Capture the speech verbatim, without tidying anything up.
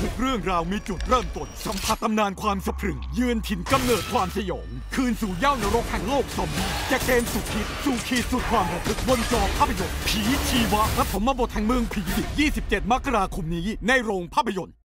ทุกเรื่องราวมีจุดเริ่มต้นสัมผัสตำนานความสะพรึงเยือนถิ่นกำเนิดความสยองคืนสู่ย่านรกแห่งโลกซอมบี้จากเกมสุดฮิตสู่ขีดสุดความระทึกบนจอภาพยนตร์ผีชีวะและผมมาบทแห่งเมืองผีดิบยี่สิบเจ็ดมกราคมนี้ในโรงภาพยนตร์